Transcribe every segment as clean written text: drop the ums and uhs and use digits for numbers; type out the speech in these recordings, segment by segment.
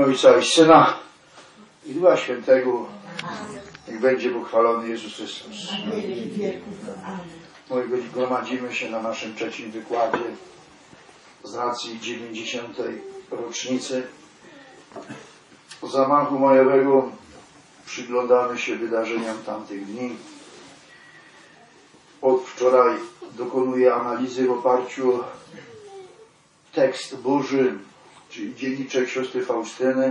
Ojca i Syna i Ducha Świętego. Niech będzie pochwalony Jezus Chrystus. Moi gości, gromadzimy się na naszym trzecim wykładzie z racji 90. rocznicy zamachu majowego. Przyglądamy się wydarzeniom tamtych dni. Od wczoraj dokonuję analizy w oparciu o tekst Boży, czyli dzienniczek siostry Faustyny.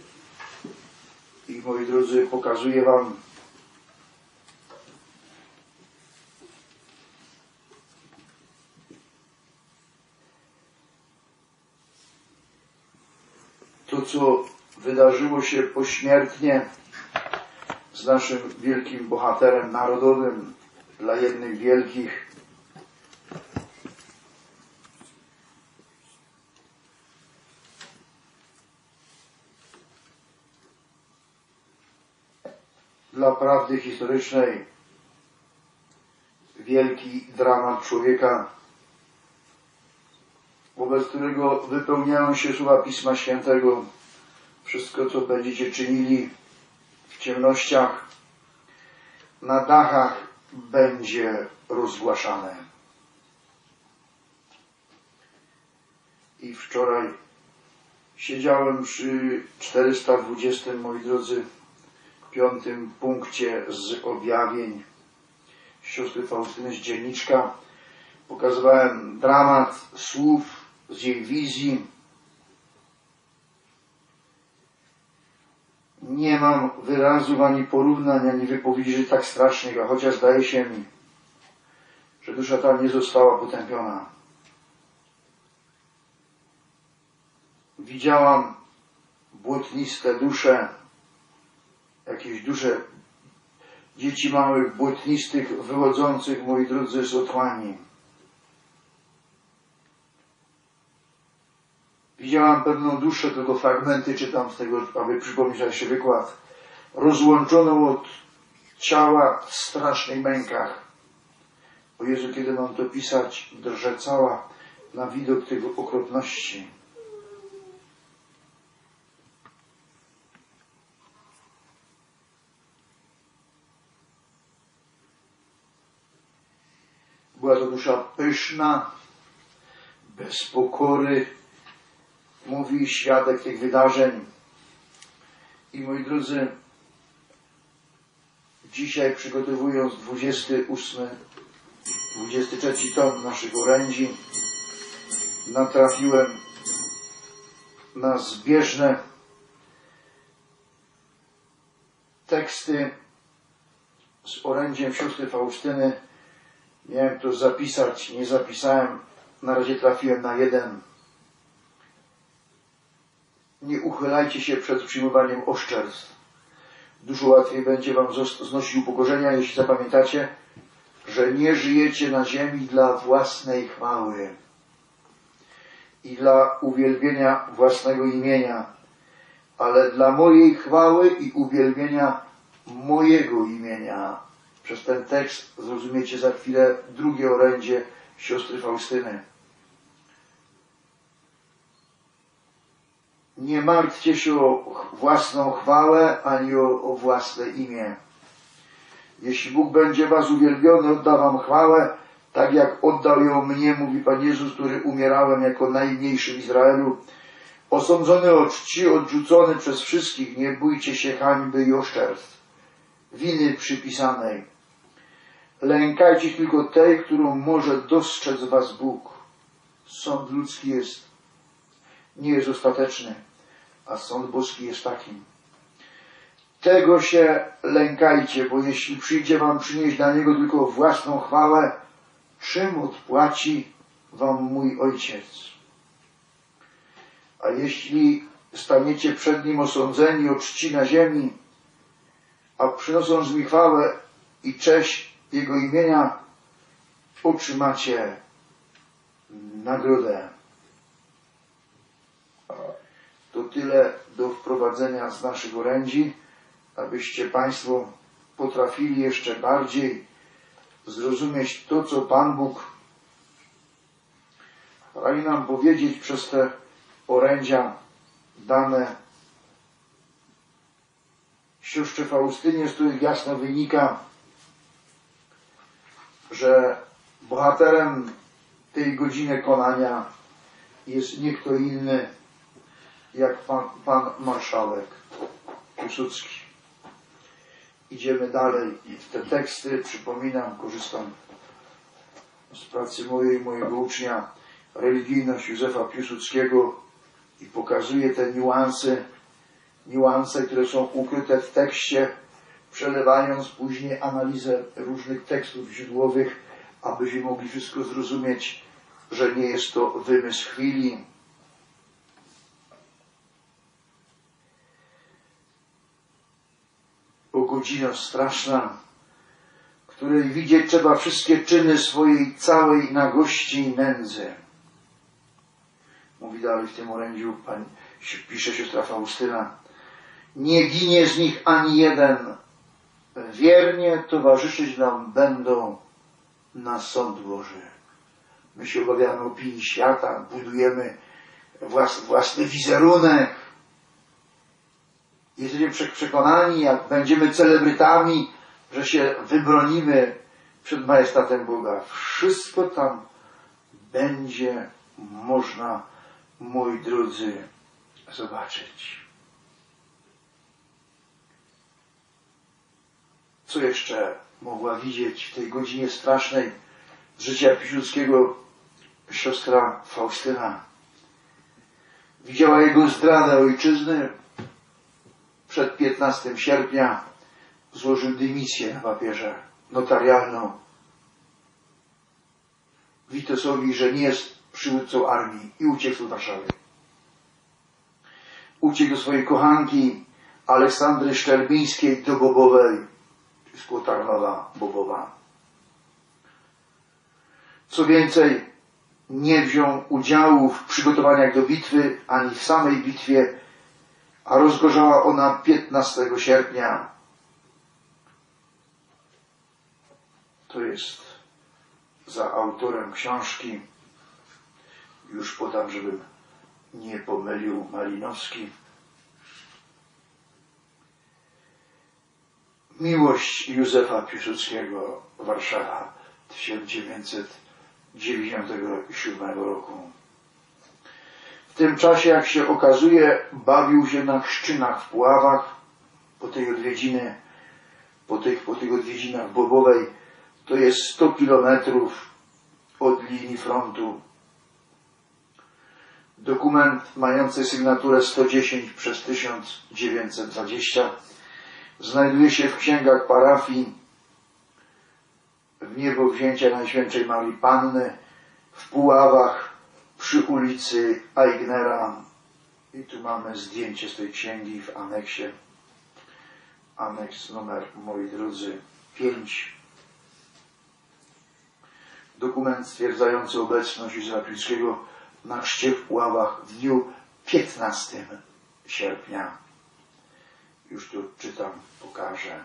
I moi drodzy, pokazuję Wam to, co wydarzyło się pośmiertnie z naszym wielkim bohaterem narodowym, dla jednych wielkich, dla prawdy historycznej wielki dramat człowieka, wobec którego wypełniają się słowa Pisma Świętego: wszystko, co będziecie czynili w ciemnościach, na dachach będzie rozgłaszane. I wczoraj siedziałem przy 420, moi drodzy, 5. punkcie z objawień siostry Faustyny z dzienniczka. Pokazywałem dramat słów z jej wizji. Nie mam wyrazów ani porównań, ani wypowiedzi tak strasznych, a chociaż zdaje się mi, że dusza ta nie została potępiona. Widziałam błotniste dusze, jakieś dusze dzieci małych, błotnistych, wychodzących, moi drodzy, z otchłani. Widziałam pewną duszę, tylko fragmenty czytam z tego, aby przypomnieć się wykład, rozłączoną od ciała w strasznych mękach. O Jezu, kiedy mam to pisać, drżę cała na widok tego okropności. Była to dusza pyszna, bez pokory, mówi świadek tych wydarzeń. I moi drodzy, dzisiaj przygotowując 23 tom naszych orędzi, natrafiłem na zbieżne teksty z orędziem siostry Faustyny. Miałem to zapisać, nie zapisałem, na razie trafiłem na jeden. Nie uchylajcie się przed przyjmowaniem oszczerstw. Dużo łatwiej będzie Wam znosić upokorzenia, jeśli zapamiętacie, że nie żyjecie na ziemi dla własnej chwały i dla uwielbienia własnego imienia, ale dla mojej chwały i uwielbienia mojego imienia. Przez ten tekst zrozumiecie za chwilę drugie orędzie siostry Faustyny. Nie martwcie się o własną chwałę, ani o własne imię. Jeśli Bóg będzie Was uwielbiony, odda Wam chwałę, tak jak oddał ją mnie, mówi Pan Jezus, który umierałem jako najmniejszy w Izraelu. Osądzony o czci, odrzucony przez wszystkich, nie bójcie się hańby i oszczerstw, winy przypisanej. Lękajcie tylko tej, którą może dostrzec Was Bóg. Sąd ludzki nie jest ostateczny, a sąd boski jest takim. Tego się lękajcie, bo jeśli przyjdzie Wam przynieść dla Niego tylko własną chwałę, czym odpłaci Wam mój Ojciec? A jeśli staniecie przed Nim osądzeni o czci na ziemi, a przynosząc mi chwałę i cześć Jego imienia, otrzymacie nagrodę. To tyle do wprowadzenia z naszych orędzi, abyście Państwo potrafili jeszcze bardziej zrozumieć to, co Pan Bóg rani nam powiedzieć przez te orędzia dane siostrze Faustynie, z których jasno wynika, że bohaterem tej godziny konania jest nie kto inny jak pan marszałek Piłsudski. Idziemy dalej i w te teksty, przypominam, korzystam z pracy mojego ucznia, religijność Józefa Piłsudskiego i pokazuję te niuanse, które są ukryte w tekście, przelewając później analizę różnych tekstów źródłowych, abyśmy mogli wszystko zrozumieć, że nie jest to wymysł chwili. O godzina straszna, której widzieć trzeba wszystkie czyny swojej całej nagości i nędzy. Mówi dalej w tym orędziu, pisze siostra Faustyna, nie ginie z nich ani jeden, wiernie towarzyszyć nam będą na sąd Boży. My się obawiamy opinii świata, budujemy własny wizerunek. Jesteśmy przekonani, jak będziemy celebrytami, że się wybronimy przed majestatem Boga. Wszystko tam będzie można, moi drodzy, zobaczyć. Co jeszcze mogła widzieć w tej godzinie strasznej życia Piłsudskiego siostra Faustyna? Widziała jego zdradę ojczyzny. Przed 15 sierpnia złożył dymisję na papierze notarialną Witosowi, że nie jest przywódcą armii i uciekł z Warszawy. Uciekł do swojej kochanki Aleksandry Szczerbińskiej do Bobowej, z koło Tarnowa, Bobowa. Co więcej, nie wziął udziału w przygotowaniach do bitwy, ani w samej bitwie, a rozgorzała ona 15 sierpnia. To jest za autorem książki, już podam, żebym nie pomylił, Malinowski. Miłość Józefa Piłsudskiego, Warszawa, 1997 roku. W tym czasie, jak się okazuje, bawił się na Chrzczynach w Puławach, po tych odwiedzinach Bobowej. To jest 100 kilometrów od linii frontu. Dokument mający sygnaturę 110/1920 znajduje się w księgach parafii w niebowzięcia Najświętszej Marii Panny w Puławach przy ulicy Aignera. I tu mamy zdjęcie z tej księgi w aneksie. Aneks numer, moi drodzy, 5. Dokument stwierdzający obecność Józefa Piłsudskiego na chrzcie w Puławach w dniu 15 sierpnia. Już tu czytam, pokażę.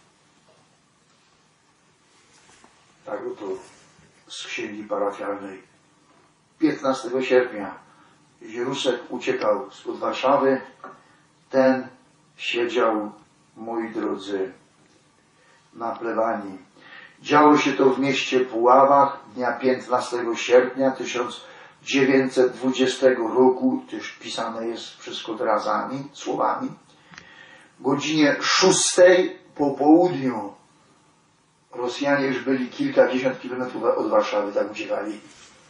Tak oto z księgi parafialnej. 15 sierpnia Rusek uciekał spod Warszawy. Ten siedział, moi drodzy, na plebanii. Działo się to w mieście Puławach dnia 15 sierpnia 1920 roku. Też pisane jest wszystko wyrazami, słowami. Godzinie 6 po południu Rosjanie już byli kilkadziesiąt kilometrów od Warszawy, tak uciekali.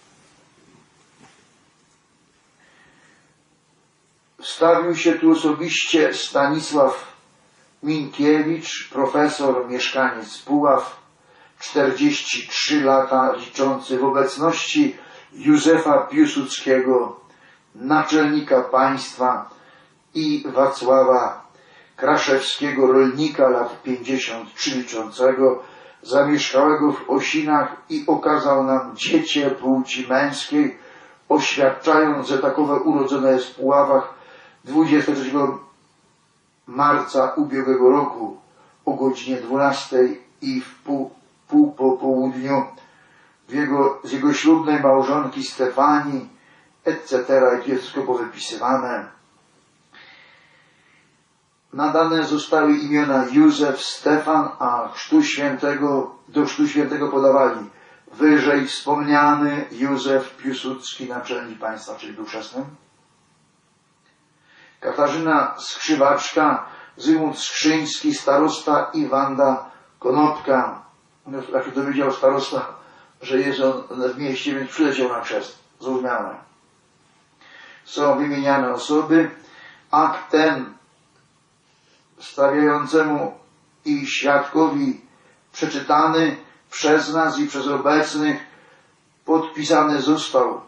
Stawił się tu osobiście Stanisław Minkiewicz, profesor, mieszkaniec Puław, 43 lata liczący, w obecności Józefa Piłsudskiego, naczelnika państwa, i Wacława Kraszewskiego, rolnika, lat 53 liczącego, zamieszkałego w Osinach, i okazał nam dziecię płci męskiej, oświadczając, że takowe urodzone jest w Puławach 23 marca ubiegłego roku o godzinie 12 i w pół po południu z jego ślubnej małżonki Stefanii, etc. Jak jest wszystko powypisywane. nadane zostały imiona Józef, Stefan, a do chrztu świętego podawali wyżej wspomniany Józef Piłsudski, naczelnik państwa, czyli był chrzestnym, Katarzyna Skrzywaczka, Zygmunt Skrzyński, starosta i Wanda Konopka. Jak się dowiedział starosta, że jest on w mieście, więc przyleciał na chrzest. Zrozumiałe. Są wymieniane osoby. Akt ten stawiającemu i świadkowi przeczytany przez nas i przez obecnych podpisany został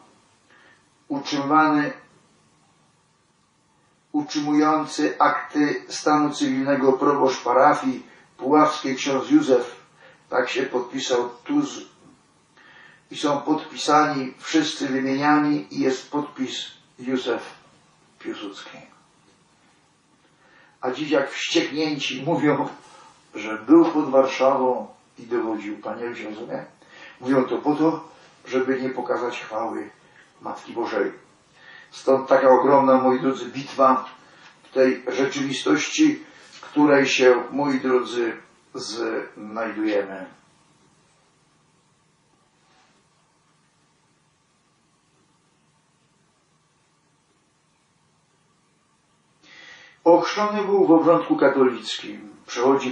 utrzymujący akty stanu cywilnego proboszcz parafii puławskiej ksiądz Józef, tak się podpisał Tuz, i są podpisani wszyscy wymieniani i jest podpis Józef Piłsudski. A dziś jak wścieknięci mówią, że był pod Warszawą i dowodził. Panie rozumie? Mówią to po to, żeby nie pokazać chwały Matki Bożej. Stąd taka ogromna, moi drodzy, bitwa w tej rzeczywistości, w której się, moi drodzy, znajdujemy. Ochrzczony był w obrządku katolickim. Przechodzi w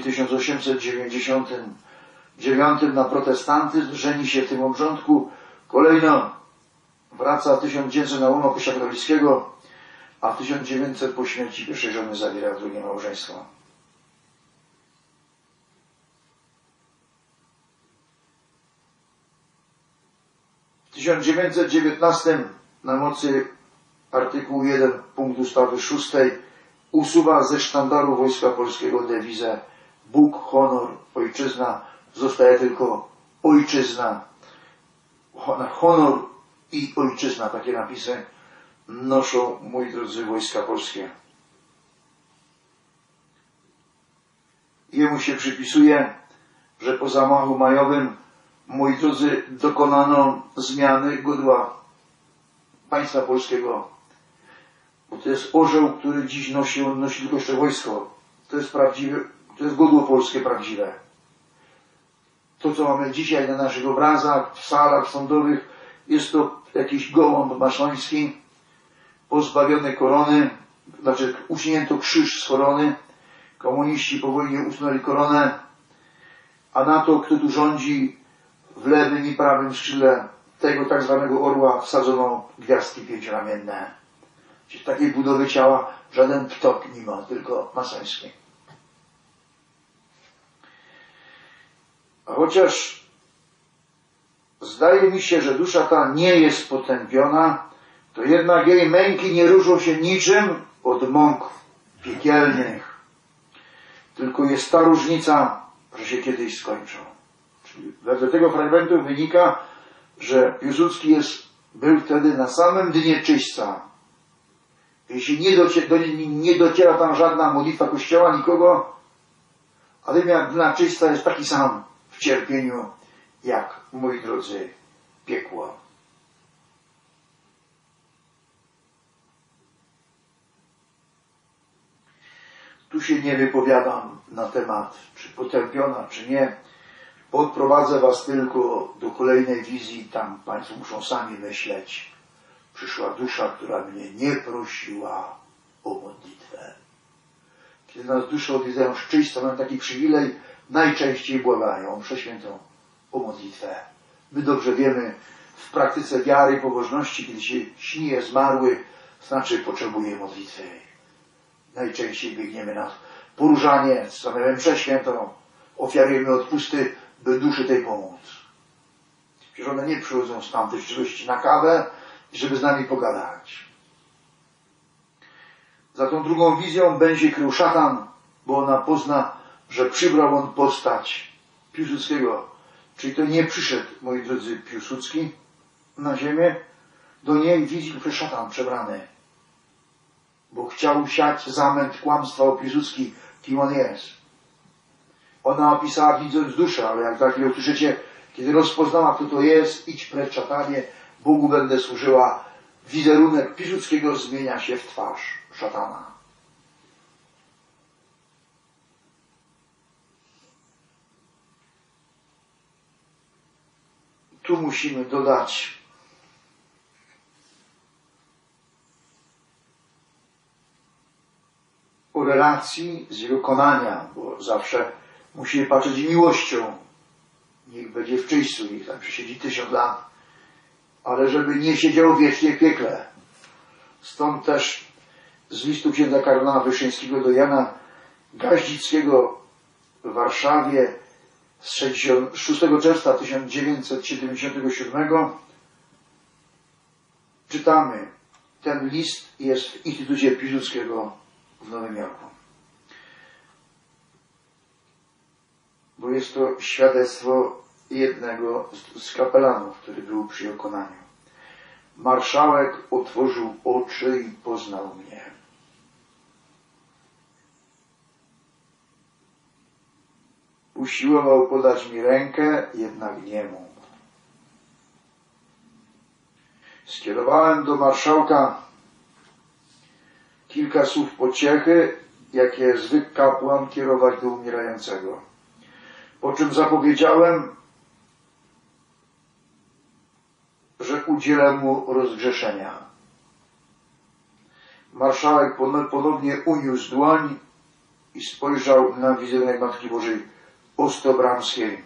1899 na protestantyzm, żeni się w tym obrządku. Kolejno wraca w 1900 na łono Kościoła katolickiego, a w 1900 po śmierci pierwszej żony zawiera drugie małżeństwo. W 1919 na mocy artykułu 1 punkt ustawy 6 usuwa ze sztandaru Wojska Polskiego dewizę Bóg, honor, ojczyzna. Zostaje tylko ojczyzna. Honor i ojczyzna, takie napisy noszą, moi drodzy, Wojska Polskie. Jemu się przypisuje, że po zamachu majowym, moi drodzy, dokonano zmiany godła państwa polskiego. Bo to jest orzeł, który dziś nosi tylko jeszcze wojsko. To jest prawdziwe, to jest godło polskie prawdziwe. To, co mamy dzisiaj na naszych obrazach, w salach sądowych, jest to jakiś gołąb maszoński, pozbawiony korony, znaczy usunięto krzyż z korony, komuniści po wojnie usunęli koronę, a na to, kto tu rządzi, w lewym i prawym skrzydle tego tak zwanego orła wsadzono gwiazdki pięcioramienne. Czyli takiej budowy ciała żaden ptok nie ma, tylko masoński. A chociaż zdaje mi się, że dusza ta nie jest potępiona, to jednak jej męki nie różnią się niczym od mąk piekielnych. Tylko jest ta różnica, że się kiedyś skończą. Czyli wedle tego fragmentu wynika, że Piłsudski był wtedy na samym dnie czyśćca. Jeśli nie dociera tam żadna modlitwa Kościoła, nikogo, a wymiar dna czyśćca jest taki sam w cierpieniu, jak, moi drodzy, piekło. Tu się nie wypowiadam na temat, czy potępiona, czy nie. Podprowadzę was tylko do kolejnej wizji, tam państwo muszą sami myśleć. Przyszła dusza, która mnie nie prosiła o modlitwę. Kiedy nas dusze odwiedzają z czyśćca, mają taki przywilej, najczęściej błagają o mszę świętą, o modlitwę. My dobrze wiemy, w praktyce wiary i pobożności, kiedy się śni zmarły, znaczy potrzebuje modlitwy. Najczęściej biegniemy na poróżanie, stawiamy mszę świętą, ofiarujemy odpusty, by duszy tej pomóc. Przecież one nie przychodzą z tamtej rzeczywistości na kawę, żeby z nami pogadać. Za tą drugą wizją będzie krył szatan, bo ona pozna, że przybrał on postać Piłsudskiego. Czyli to nie przyszedł, moi drodzy, Piłsudski na ziemię, do niej wizji przez szatan przebrany. Bo chciał siać zamęt kłamstwa o Piłsudski, kim on jest. Ona opisała widząc duszę, ale jak za chwilę usłyszycie, kiedy rozpoznała, kto to jest, idź precz, szatanie, Bogu będę służyła. Wizerunek Piłsudskiego zmienia się w twarz szatana. Tu musimy dodać o relacji z jego konania, bo zawsze musimy patrzeć miłością. Niech będzie w czyśćcu, niech tam przesiedzi 1000 lat, ale żeby nie siedział wiecznie w piekle. Stąd też z listu księdza kardynała Wyszyńskiego do Jana Gaździckiego w Warszawie z 6 czerwca 1977 czytamy, ten list jest w Instytucie Piłsudskiego w Nowym Jorku. Bo jest to świadectwo jednego z kapelanów, który był przy jego konaniu. Marszałek otworzył oczy i poznał mnie. Usiłował podać mi rękę, jednak nie mógł. Skierowałem do marszałka kilka słów pociechy, jakie zwykł kapłan kierować do umierającego. Po czym zapowiedziałem, że udzielę mu rozgrzeszenia. Marszałek ponownie uniósł dłoń i spojrzał na wizerunek Matki Bożej Ostrobramskiej,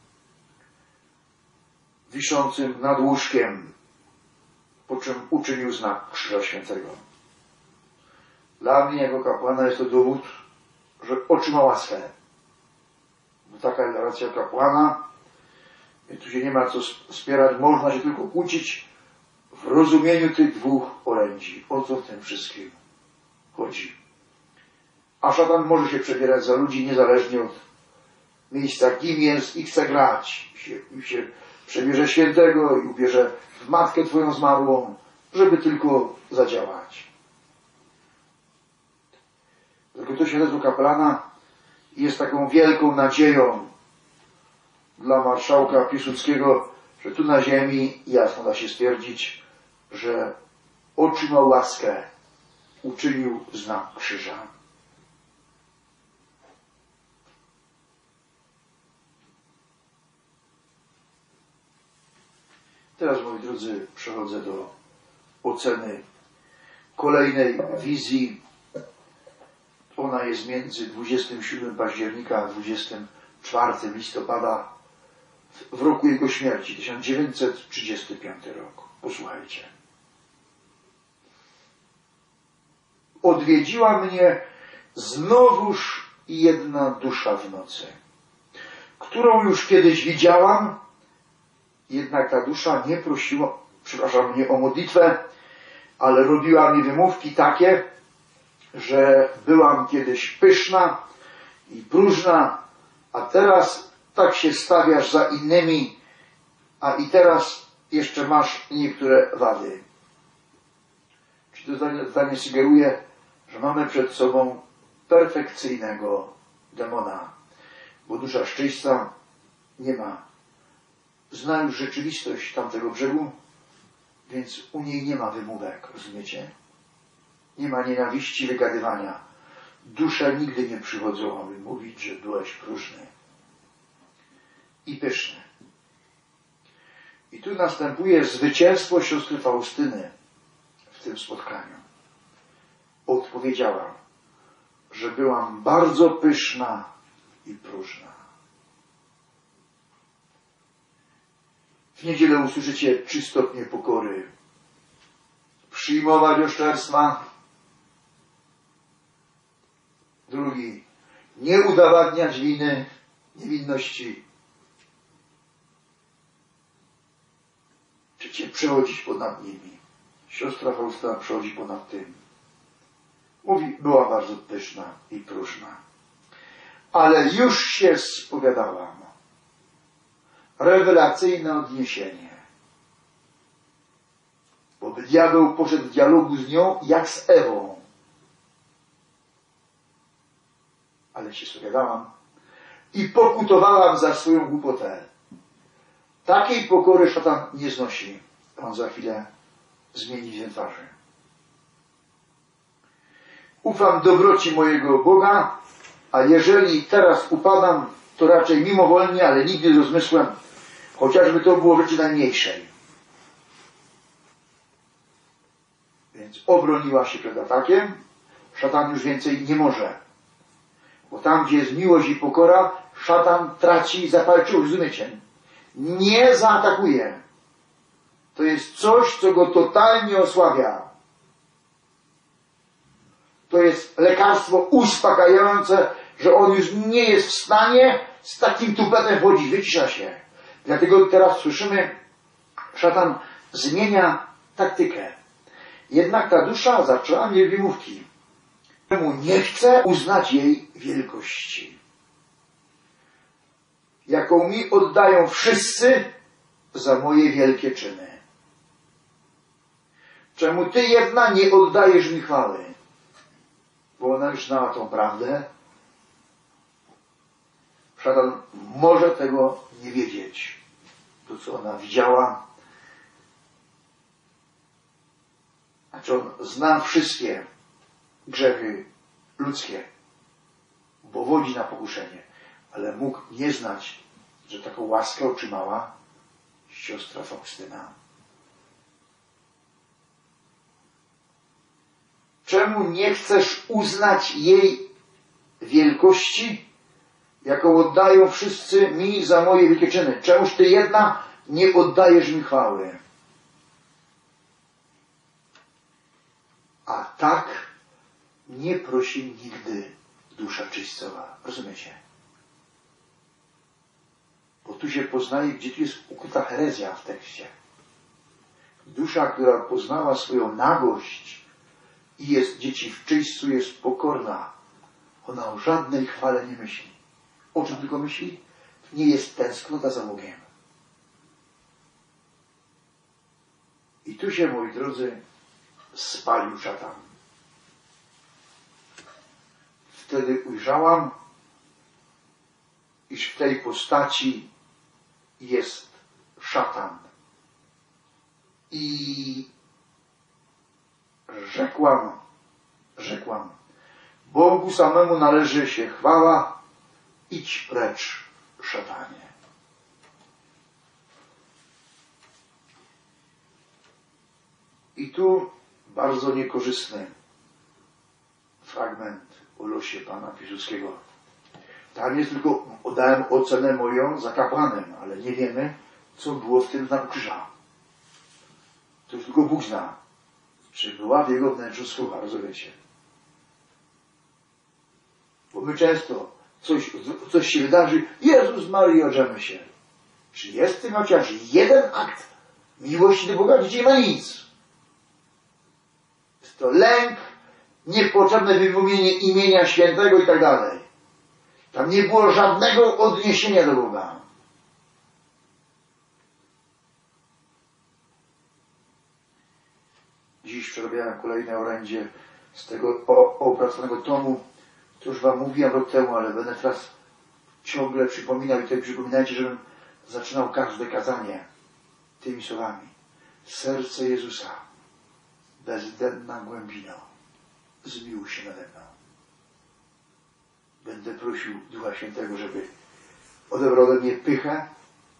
wiszącym nad łóżkiem, po czym uczynił znak Krzyża Świętego. Dla mnie, jako kapłana, jest to dowód, że otrzymał łaskę. Bo taka jest racja kapłana. I tu się nie ma co spierać, można się tylko kłócić w rozumieniu tych dwóch orędzi. O co w tym wszystkim chodzi? A szatan może się przebierać za ludzi niezależnie od miejsca, kim jest i chce grać. I się przebierze świętego i ubierze w matkę twoją zmarłą, żeby tylko zadziałać. Tylko to świadectwo kapelana jest taką wielką nadzieją dla marszałka Piłsudskiego, że tu na ziemi jasno da się stwierdzić, że otrzymał łaskę, uczynił znak krzyża. Teraz, moi drodzy, przechodzę do oceny kolejnej wizji. Ona jest między 27 października a 24 listopada w roku jego śmierci, 1935 rok. Posłuchajcie. Odwiedziła mnie znowuż jedna dusza w nocy, którą już kiedyś widziałam, jednak ta dusza nie prosiła, mnie o modlitwę, ale robiła mi wymówki takie, że byłam kiedyś pyszna i próżna, a teraz tak się stawiasz za innymi, a i teraz jeszcze masz niektóre wady. Czy to zdanie sugeruje, że mamy przed sobą perfekcyjnego demona, bo dusza szczęścia nie ma. Zna już rzeczywistość tamtego brzegu, więc u niej nie ma wymówek, rozumiecie? Nie ma nienawiści, wygadywania. Dusze nigdy nie przychodzą, aby mówić, że byłeś próżny i pyszny. I tu następuje zwycięstwo siostry Faustyny w tym spotkaniu. Odpowiedziała, że byłam bardzo pyszna i próżna. W niedzielę usłyszycie 3 stopnie pokory. Przyjmować oszczerstwa. Drugi, nie udowadniać winy, niewinności. Trzecie, przechodzić ponad nimi. Siostra Faustyna przechodzi ponad tym. Mówi, była bardzo pyszna i próżna. Ale już się spowiadałam. Rewelacyjne odniesienie. Bo diabeł poszedł w dialogu z nią jak z Ewą. Ale się spowiadałam i pokutowałam za swoją głupotę. Takiej pokory szatan nie znosi. On za chwilę zmieni wizję twarzy. Ufam dobroci mojego Boga, a jeżeli teraz upadam, to raczej mimowolnie, ale nigdy z rozmysłem, Chociażby to było rzeczy najmniejszej. Więc obroniła się przed atakiem. Szatan już więcej nie może. Bo tam, gdzie jest miłość i pokora, szatan traci zapalczywość, rozumiecie? Nie zaatakuje. To jest coś, co go totalnie osłabia. To jest lekarstwo uspokajające, że on już nie jest w stanie z takim tupetem wchodzić, wycisza się. Dlatego teraz słyszymy, szatan zmienia taktykę. Jednak ta dusza zaczęła mieć wymówki. Czemu nie chce uznać jej wielkości, jaką mi oddają wszyscy za moje wielkie czyny. Czemu ty jedna nie oddajesz mi chwały? Bo ona już znała tą prawdę. Szatan może tego nie wiedzieć. To, co ona widziała. Znaczy on zna wszystkie grzechy ludzkie, bo wodzi na pokuszenie. Ale mógł nie znać, że taką łaskę otrzymała siostra Faustyna. Czemu nie chcesz uznać jej wielkości, jaką oddają wszyscy mi za moje wielkie czyny? Czemuż ty jedna nie oddajesz mi chwały? A tak nie prosi nigdy dusza czyścowa. Rozumiecie? Bo tu się poznaje, gdzie tu jest ukryta herezja w tekście. Dusza, która poznała swoją nagość i jest dzieci w czyśćcu, jest pokorna. Ona o żadnej chwale nie myśli. O czym tylko myśli? Nie jest tęsknota za Bogiem. I tu się, moi drodzy, spalił szatan. Wtedy ujrzałam, iż w tej postaci jest szatan. I rzekłam, Bogu samemu należy się chwała, idź precz, szatanie. I tu bardzo niekorzystny fragment o losie Pana Piłsudskiego. Tam jest tylko, dałem ocenę moją za kapłanem, ale nie wiemy, co było w tym znaku krzyża. To już tylko Bóg zna. Czy była w jego wnętrzu skrucha, rozumiecie? Bo my często coś się wydarzy, Jezus Maria, odrzemy się. Czy jest w tym chociaż jeden akt miłości do Boga? Gdzie nie ma nic. Jest to lęk, niepotrzebne wypowiedzenie imienia świętego i tak dalej. Tam nie było żadnego odniesienia do Boga. Dziś przerabiałem kolejne orędzie z tego opracowanego tomu. To już wam mówiłem rok temu, ale będę teraz ciągle przypominał i tutaj przypominajcie, żebym zaczynał każde kazanie tymi słowami. Serce Jezusa, bezdenna głębino, zmiłuj się nade mną. Będę prosił Ducha Świętego, żeby odebrał ode mnie pychę,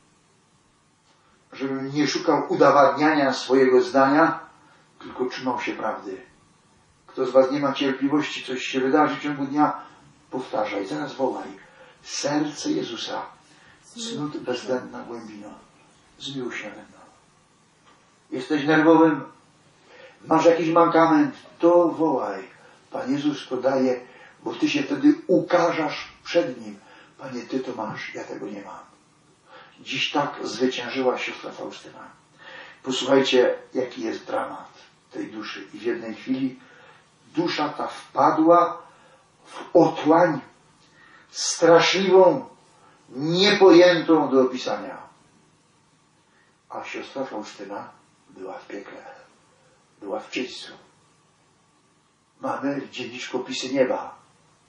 żebym nie szukał udowadniania swojego zdania, tylko trzymał się prawdy. Kto z was nie ma cierpliwości, coś się wydarzy w ciągu dnia, powtarzaj, zaraz wołaj. Serce Jezusa, cnót bezdenna głębino, zmiłuj się nade mną. Jesteś nerwowym, masz jakiś mankament, to wołaj. Pan Jezus podaje, bo ty się wtedy ukażasz przed Nim. Panie, ty to masz, ja tego nie mam. Dziś tak zwyciężyła siostra Faustyna. Posłuchajcie, jaki jest dramat tej duszy. I w jednej chwili dusza ta wpadła w otchłań straszliwą, niepojętą do opisania. A siostra Faustyna była w piekle. Była w czyśćcu. Mamy w dzienniczku opisy nieba.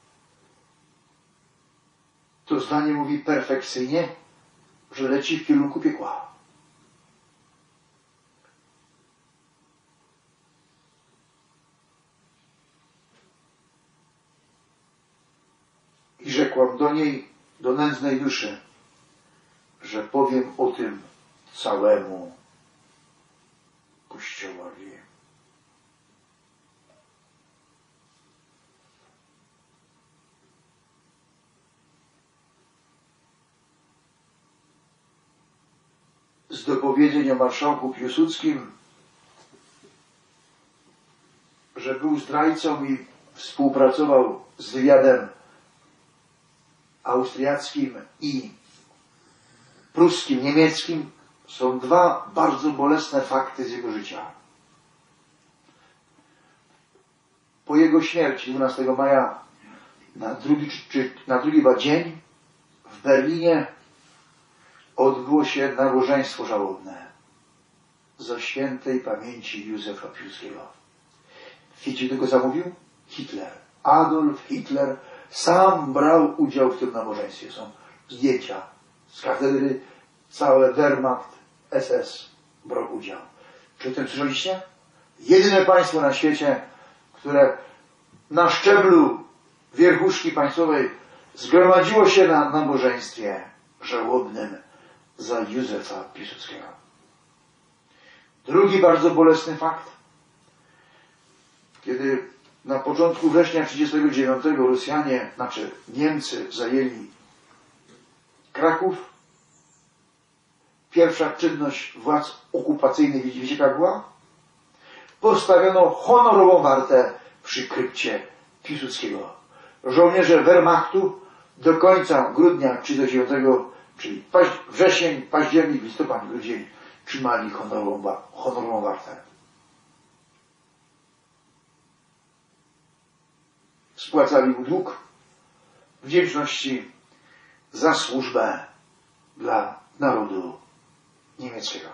To zdanie mówi perfekcyjnie, że leci w kierunku piekła. I rzekłam do niej, do nędznej duszy, że powiem o tym całemu Kościołowi. Z dopowiedzeń o marszałku Piłsudskim, że był zdrajcą i współpracował z wywiadem austriackim i pruskim, niemieckim, są dwa bardzo bolesne fakty z jego życia. Po jego śmierci 12 maja na drugi dzień w Berlinie odbyło się nabożeństwo żałobne za świętej pamięci Józefa Piłsudskiego. Wiecie, kto go zamówił? Hitler. Adolf Hitler sam brał udział w tym nabożeństwie. Są zdjęcia z katedry, cały Wehrmacht, SS brał udział. Czy o tym słyszeliście? Jedyne państwo na świecie, które na szczeblu wierchuszki państwowej zgromadziło się na nabożeństwie żałobnym za Józefa Piłsudskiego. Drugi bardzo bolesny fakt. Kiedy na początku września 1939 Niemcy zajęli Kraków, pierwsza czynność władz okupacyjnych, wiecie jaka była? Postawiono honorową wartę przy krypcie Piłsudskiego. Żołnierze Wehrmachtu do końca grudnia 1939, czyli wrzesień, październik, listopad, grudzień, trzymali honorową wartę. Spłacali mu dług wdzięczności za służbę dla narodu niemieckiego.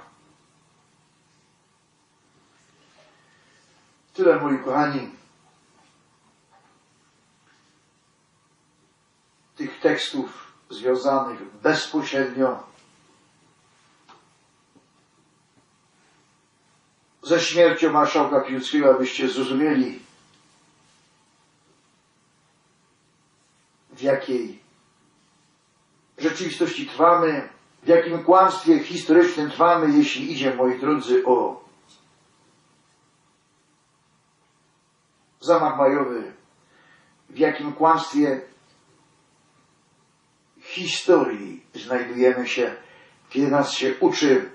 Tyle, moi kochani, tych tekstów związanych bezpośrednio ze śmiercią marszałka Piłsudskiego, abyście zrozumieli, w jakiej rzeczywistości trwamy, w jakim kłamstwie historycznym trwamy, jeśli idzie, moi drodzy, o zamach majowy, w jakim kłamstwie historii znajdujemy się, kiedy nas się uczy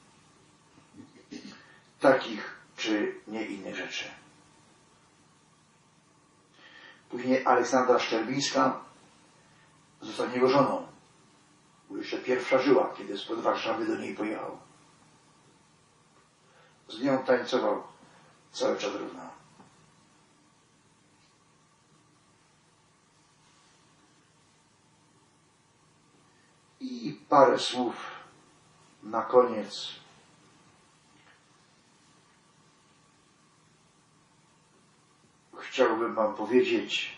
takich czy nie innych rzeczy. Później Aleksandra Szczerbińska zostanie jego żoną. Bo jeszcze pierwsza żyła, kiedy spod Warszawy do niej pojechał. Z nią tańcował cały czas równo. I parę słów na koniec. Chciałbym wam powiedzieć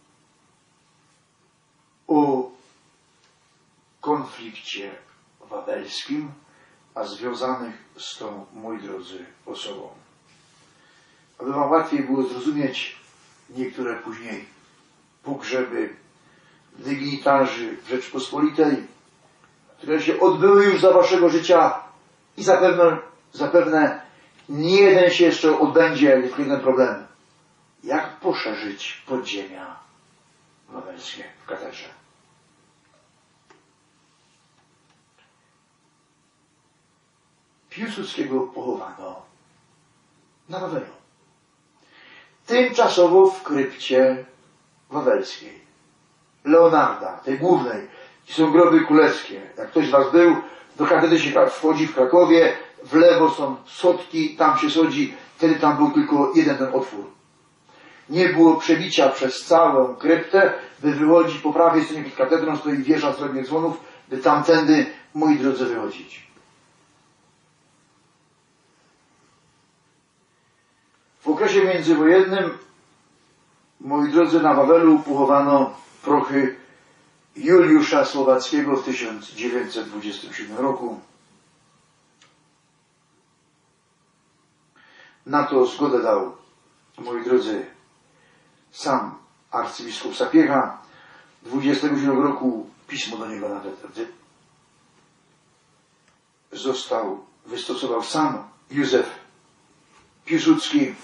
o konflikcie wawelskim, a związanych z tą, moi drodzy, osobą. Aby wam łatwiej było zrozumieć niektóre później pogrzeby dygnitarzy w Rzeczpospolitej, które się odbyły już za waszego życia i zapewne nie jeden się jeszcze odbędzie, jak jest jeden problem. Jak poszerzyć podziemia wawelskie w katedrze? Piłsudskiego pochowano na Wawelu. Tymczasowo w krypcie wawelskiej. Leonarda, tej głównej. To są groby królewskie. Jak ktoś z was był, do katedry się wchodzi w Krakowie, w lewo są schodki, tam się schodzi, wtedy tam był tylko jeden ten otwór. Nie było przebicia przez całą kryptę, by wychodzić po prawej stronie pod katedrą, stoi wieża srebrnych dzwonów, by tamtędy, moi drodzy, wychodzić. W okresie międzywojennym, moi drodzy, na Wawelu pochowano prochy Juliusza Słowackiego w 1927 roku. Na to zgodę dał, moi drodzy, sam arcybiskup Sapiecha. 27 roku pismo do niego nawet wystosował sam Józef Piłsudski.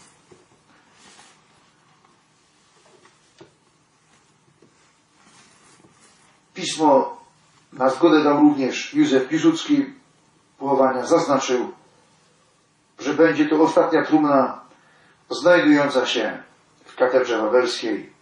Pismo na zgodę dał również Józef Piłsudski pochowania. Zaznaczył, że będzie to ostatnia trumna znajdująca się w katedrze wawelskiej.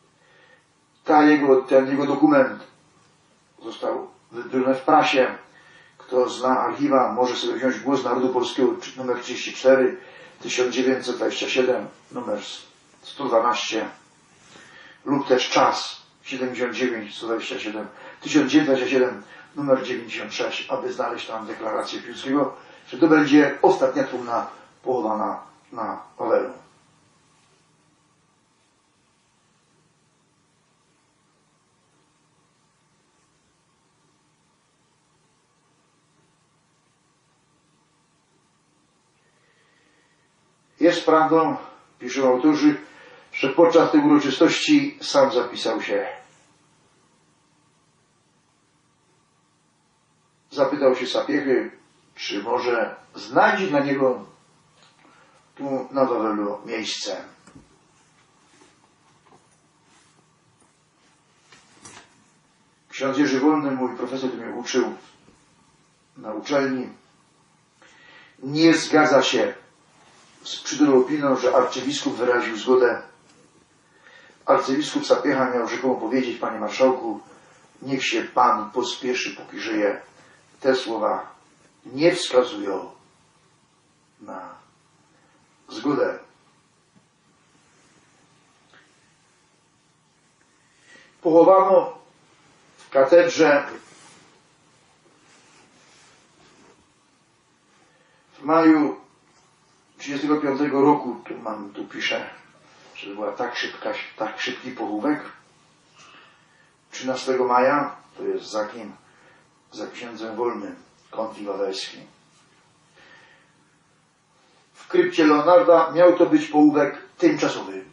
Ten jego dokument został wydrukowane w prasie. Kto zna archiwa, może sobie wziąć Głos Narodu Polskiego, numer 34, 1927, numer 112, lub też Czas, 79, 127, 1927, numer 96, aby znaleźć tam deklarację Piłsudskiego, że to będzie ostatnia trumna pochowana na Wawelu. Jest prawdą, piszą autorzy, że podczas tej uroczystości sam zapisał się. Zapytał się Sapiechy, czy może znajdzie dla niego tu na Wawelu miejsce. Ksiądz Jerzy Wolny, mój profesor, który mnie uczył na uczelni, nie zgadza się z przydurą opinią, że arcybiskup wyraził zgodę. Arcybiskup Sapiecha miał rzekomo powiedzieć: panie marszałku, niech się pan pospieszy, póki żyje. Te słowa nie wskazują na zgodę. Pochowano w katedrze w maju 1935 roku, tu piszę, że była tak szybki pochówek. 13 maja, to jest za kim? Za księdzem Wolnym, konfi wawelski. W krypcie Leonarda miał to być pochówek tymczasowy.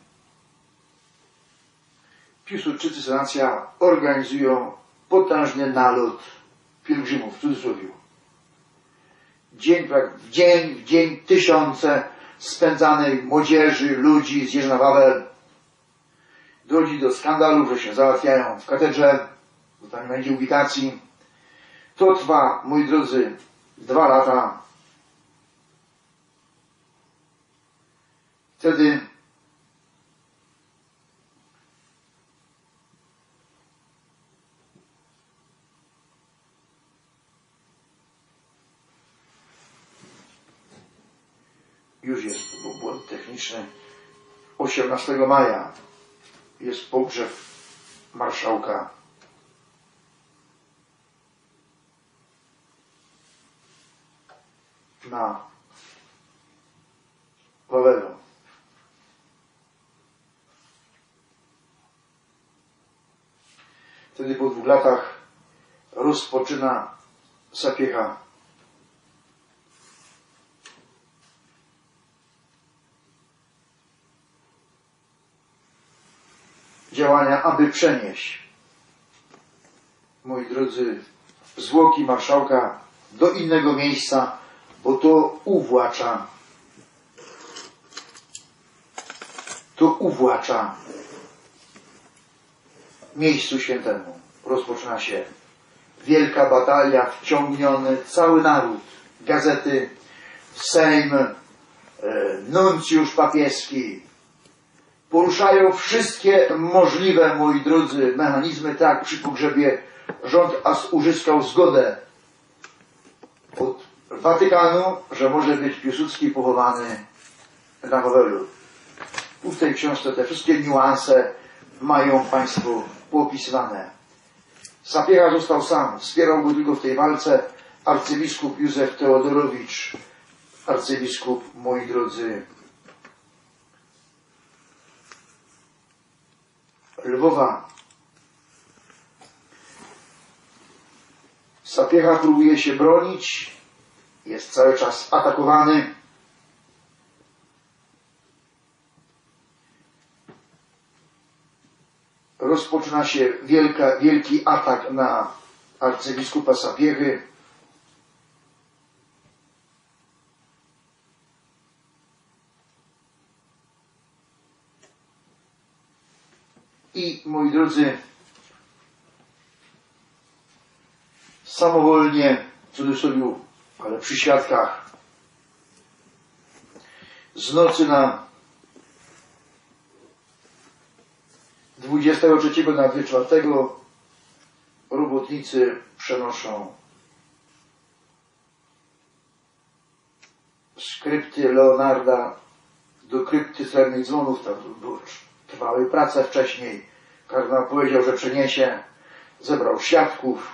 Piłsudczycy, senacja organizują potężny nalot pielgrzymów, w cudzysłowie. W dzień tysiące spędzanej młodzieży, ludzi zjeżdża na Wawel. Dochodzi do skandalów, że się załatwiają w katedrze, bo tam nie będzie ubikacji. To trwa, moi drodzy, 2 lata. Wtedy już jest błąd techniczny. 18 maja jest pogrzeb marszałka na Wawelu. Wtedy po 2 latach rozpoczyna Sapiecha działania, aby przenieść, moi drodzy, zwłoki marszałka do innego miejsca, bo to uwłacza miejscu świętemu. Rozpoczyna się wielka batalia, wciągniony cały naród, gazety, Sejm, nuncjusz papieski. Poruszają wszystkie możliwe, moi drodzy, mechanizmy. Tak, przy pogrzebie rząd aż uzyskał zgodę od Watykanu, że może być Piłsudski pochowany na Wawelu. Tu w tej książce te wszystkie niuanse mają Państwo poopisywane. Sapiecha został sam, wspierał go tylko w tej walce arcybiskup Józef Teodorowicz, arcybiskup, moi drodzy, Lwowa. Sapiecha próbuje się bronić, jest cały czas atakowany. Rozpoczyna się wielki atak na arcybiskupa Sapiechy. I moi drodzy, samowolnie, w cudzysłowie, ale przy świadkach, z nocy na 23 na 24 robotnicy przenoszą z krypty Leonarda do krypty Srebrnych Dzwonów. Tam trwały prace wcześniej. Kardynał powiedział, że przeniesie, zebrał świadków,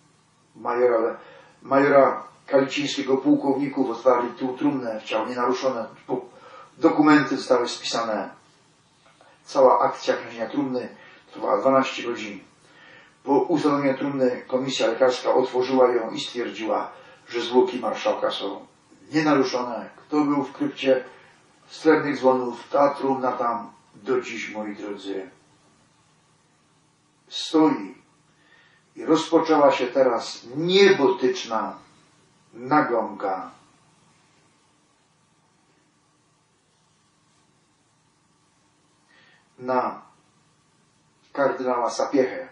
majora Kalicińskiego, pułkowników, otwarli tu trumnę, ciało nienaruszone, dokumenty zostały spisane. Cała akcja krężenia trumny trwała 12 godzin. Po ustanowieniu trumny komisja lekarska otworzyła ją i stwierdziła, że zwłoki marszałka są nienaruszone. Kto był w krypcie Srebrnych Dzwonów, ta trumna tam do dziś, moi drodzy, stoi. I rozpoczęła się teraz niebotyczna nagonka. Na kardynała Sapiehę.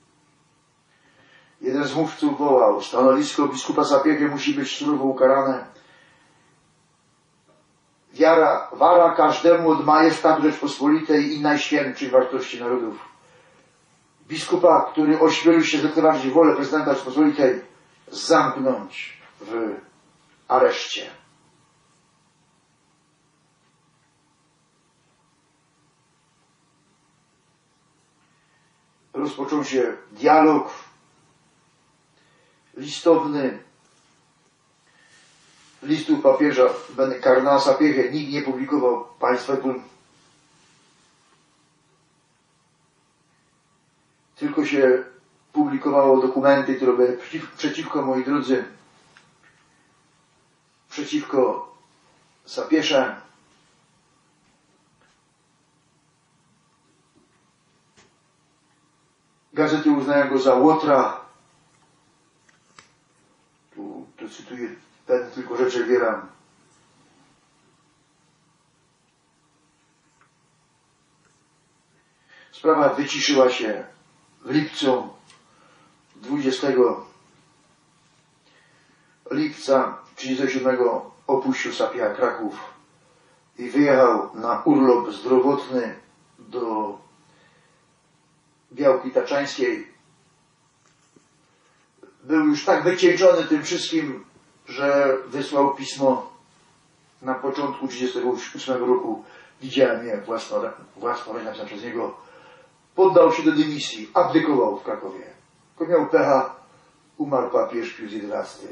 Jeden z mówców wołał: stanowisko biskupa Sapiechy musi być surowo ukarane. Wara każdemu od majestatu Rzeczpospolitej i najświętszych wartości narodów. Biskupa, który ośmielił się zlekceważyć wolę prezydenta Rzeczpospolitej, zamknąć w areszcie. Rozpoczął się dialog listowny. Listów papieża kardynała Sapiechy nikt nie publikował. Państwo tylko się publikowało dokumenty, które były przeciwko, moi drodzy, przeciwko Sapiesze. Gazety uznają go za łotra. Tu cytuję pewne tylko rzeczy, wybieram. Sprawa wyciszyła się w lipcu. 20 lipca 1937 opuścił Sapieha Kraków i wyjechał na urlop zdrowotny do Białki Taczańskiej. Był już tak wycieńczony tym wszystkim, że wysłał pismo na początku 1938 roku. Widziałem je własnoręcznie napisane przez niego. Poddał się do dymisji, abdykował w Krakowie. Tylko miał pecha, umarł papież Pius XI.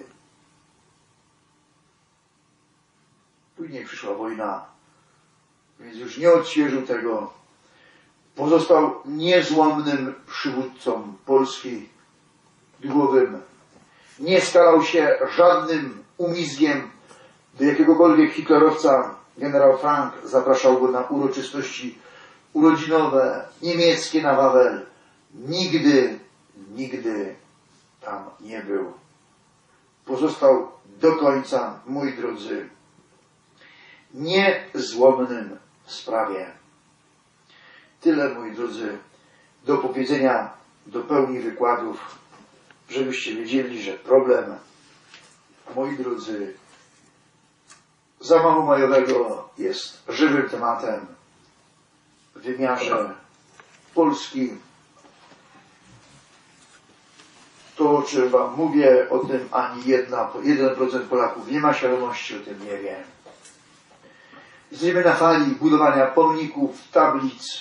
Później przyszła wojna, więc już nie odświeżył tego. Pozostał niezłomnym przywódcą Polski, duchowym. Nie starał się żadnym umizgiem do jakiegokolwiek hitlerowca. Generał Frank zapraszał go na uroczystości urodzinowe, niemieckie na Wawel. Nigdy tam nie był. Pozostał do końca, moi drodzy, niezłomnym w sprawie. Tyle, moi drodzy, do powiedzenia, do pełni wykładów, żebyście wiedzieli, że problem, moi drodzy, zamachu majowego jest żywym tematem w wymiarze Polski. To, o czym wam mówię, o tym ani 1% Polaków nie ma świadomości, o tym nie wie. Jesteśmy na fali budowania pomników, tablic.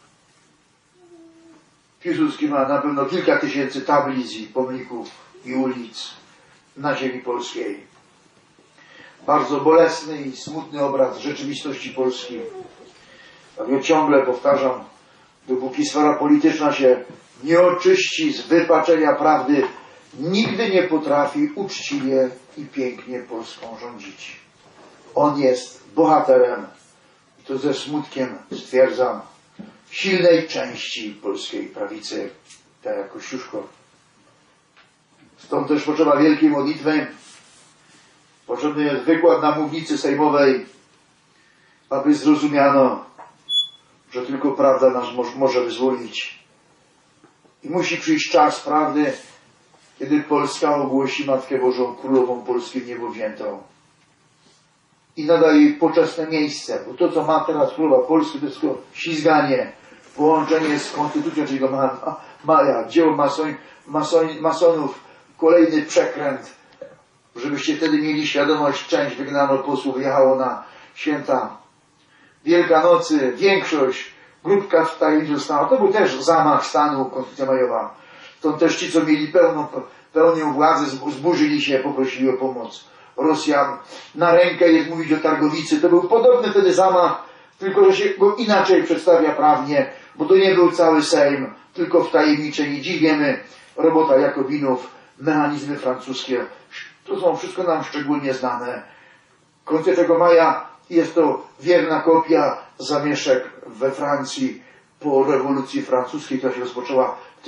Piłsudski ma na pewno kilka tysięcy tablic i pomników i ulic na ziemi polskiej. Bardzo bolesny i smutny obraz rzeczywistości Polski. Tak ja ciągle powtarzam, dopóki sfera polityczna się nie oczyści z wypaczenia prawdy, nigdy nie potrafi uczciwie i pięknie Polską rządzić. On jest bohaterem, i to ze smutkiem stwierdzam, silnej części polskiej prawicy, tak jak Kościuszko. Stąd też potrzeba wielkiej modlitwy. Potrzebny jest wykład na mównicy sejmowej, aby zrozumiano, że tylko prawda nas może wyzwolić. I musi przyjść czas prawdy, kiedy Polska ogłosi Matkę Bożą Królową Polski w niebo wziętą. I nada jej poczesne miejsce, bo to, co ma teraz Królowa Polski, to jest tylko ślizganie, połączenie z konstytucją, czyli Maja, dzieło masonów, kolejny przekręt, żebyście wtedy mieli świadomość, część wygnano posłów wyjechało na święta Wielkanocy, większość, grupka w tajemnicy została. To był też zamach stanu, konstytucja majowa. Stąd też ci, co mieli pełnią władzę, zburzyli się, poprosili o pomoc Rosjan. Na rękę jest mówić o Targowicy. To był podobny wtedy zamach, tylko że się go inaczej przedstawia prawnie, bo to nie był cały Sejm, tylko wtajemniczeni. Dziś wiemy, robota Jakobinów, mechanizmy francuskie. To są wszystko nam szczególnie znane. Konstytucja Maja jest to wierna kopia zamieszek we Francji po rewolucji francuskiej, która się rozpoczęła w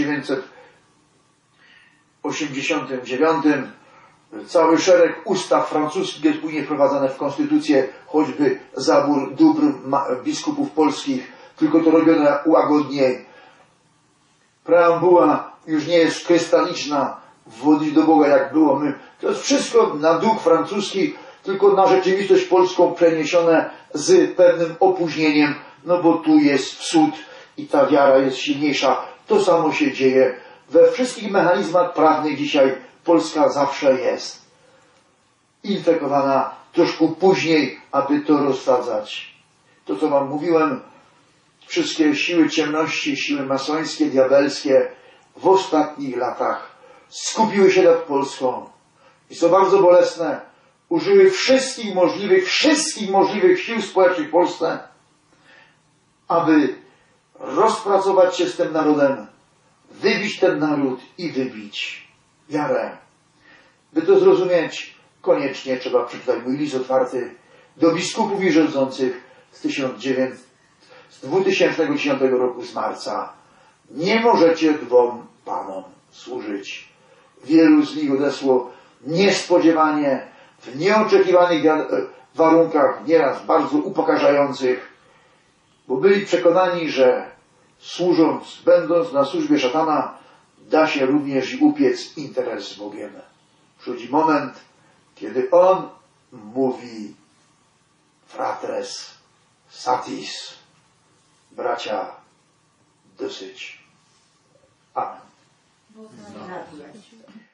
1989. Cały szereg ustaw francuskich jest później wprowadzane w konstytucję, choćby zabór dóbr biskupów polskich, tylko to robione łagodniej. Preambuła już nie jest krystaliczna w modlitwie do Boga, jak było. To jest wszystko na duch francuski, tylko na rzeczywistość polską przeniesione z pewnym opóźnieniem, no bo tu jest wsód i ta wiara jest silniejsza. To samo się dzieje we wszystkich mechanizmach prawnych dzisiaj. Polska zawsze jest infekowana troszkę później, aby to rozsadzać. To, co wam mówiłem, wszystkie siły ciemności, siły masońskie, diabelskie w ostatnich latach skupiły się nad Polską i są bardzo bolesne. Użyły wszystkich możliwych sił społecznych w Polsce, aby rozpracować się z tym narodem, wybić ten naród i wybić wiarę. By to zrozumieć, koniecznie trzeba przeczytać mój list otwarty do biskupów i rządzących z 2010 roku z marca. Nie możecie dwom panom służyć. Wielu z nich odesło niespodziewanie, w nieoczekiwanych warunkach, nieraz bardzo upokarzających, bo byli przekonani, że służąc, będąc na służbie szatana, da się również i upiec interes z Bogiem. Przychodzi moment, kiedy On mówi fratres satis, bracia, dosyć. Amen.